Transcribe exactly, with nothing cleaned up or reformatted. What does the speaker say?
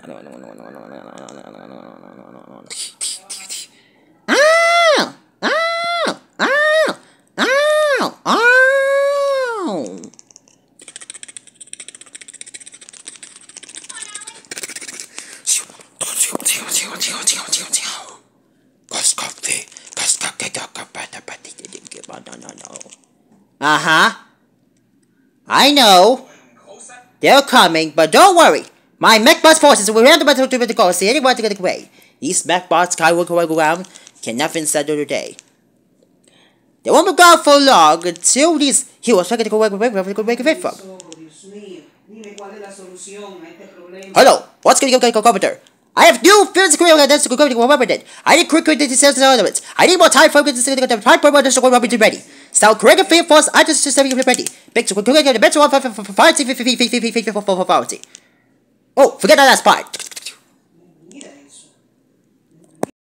Ow! Ow! Ow! Ow! Ow! Uh-huh. I know. They're coming, but don't worry. My mechbots forces will handle battle to the goal. See anyone to get away. These mechbots skyward around can nothing settle today. They won't be gone for long until these heroes try to go away with from. Hello, what's going to go over there? I have new physical evidence to go over it. I need quick quick to sell the elements. I need more time for the time for the show to be ready. So correct field force, I just system ready. Big to correct the better one for five. Oh, forget that last part.